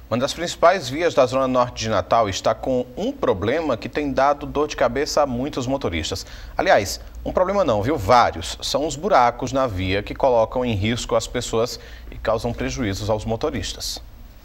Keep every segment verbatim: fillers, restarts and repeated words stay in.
Uma das principais vias da Zona Norte de Natal está com um problema que tem dado dor de cabeça a muitos motoristas. Aliás, um problema não, viu? Vários. São os buracos na via que colocam em risco as pessoas e causam prejuízos aos motoristas.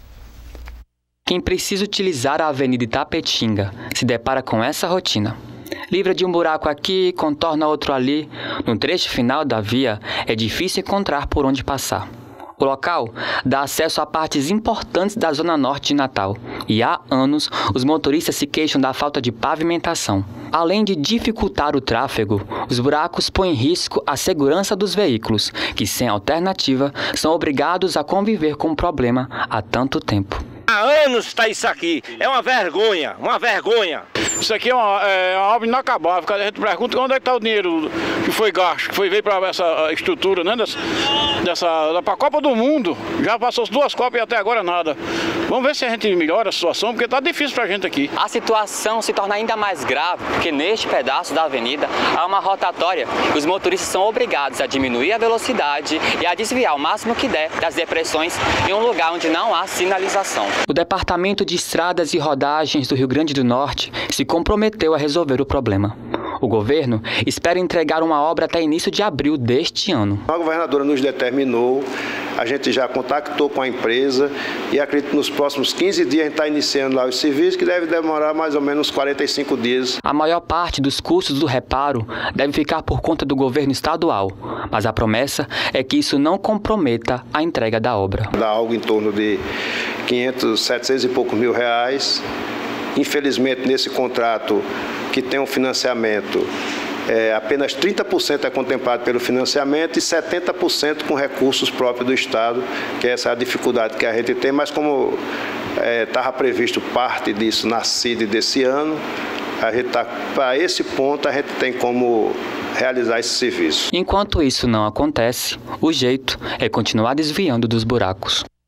Quem precisa utilizar a Avenida Itapetinga se depara com essa rotina. Livra de um buraco aqui, contorna outro ali. No trecho final da via, é difícil encontrar por onde passar. O local dá acesso a partes importantes da Zona Norte de Natal e há anos os motoristas se queixam da falta de pavimentação. Além de dificultar o tráfego, os buracos põem em risco a segurança dos veículos, que sem alternativa são obrigados a conviver com o problema há tanto tempo. Há anos está isso aqui, é uma vergonha, uma vergonha. Isso aqui é uma, é uma obra inacabável. A gente pergunta onde é que está o dinheiro que foi gasto, que foi veio para essa estrutura, né? Dessa, dessa, para a Copa do Mundo. Já passou as duas Copas e até agora nada. Vamos ver se a gente melhora a situação, porque está difícil para a gente aqui. A situação se torna ainda mais grave, porque neste pedaço da avenida há uma rotatória e os motoristas são obrigados a diminuir a velocidade e a desviar o máximo que der das depressões em um lugar onde não há sinalização. O Departamento de Estradas e Rodagens do Rio Grande do Norte se comprometeu a resolver o problema. O governo espera entregar uma obra até início de abril deste ano. A governadora nos determinou, a gente já contactou com a empresa e acredito que nos próximos quinze dias a gente está iniciando lá os serviços, que deve demorar mais ou menos quarenta e cinco dias. A maior parte dos custos do reparo deve ficar por conta do governo estadual, mas a promessa é que isso não comprometa a entrega da obra. Dá algo em torno de quinhentos, setecentos e poucos mil reais. Infelizmente, nesse contrato que tem um financiamento, é, apenas trinta por cento é contemplado pelo financiamento e setenta por cento com recursos próprios do Estado, que essa é a dificuldade que a gente tem, mas como estava é, previsto parte disso na C I D desse ano, a gente tá, para esse ponto a gente tem como realizar esse serviço. Enquanto isso não acontece, o jeito é continuar desviando dos buracos.